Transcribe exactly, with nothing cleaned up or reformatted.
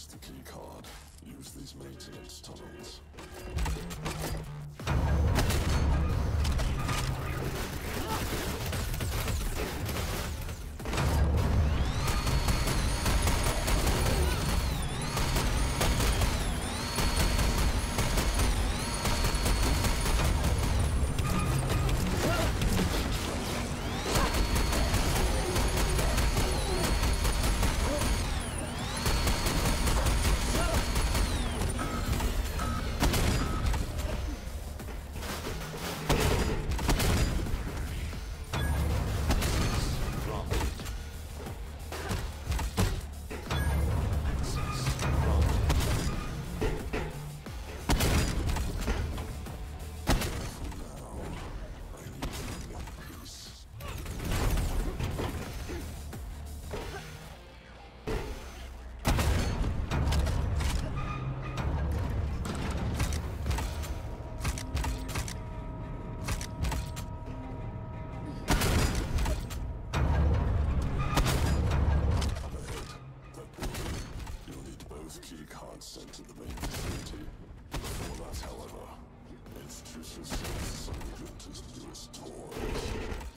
Here's the key card. Use these maintenance tunnels. Key cards sent to the main facility. Before that, however, introduce yourself, Sergeant, as newest toys.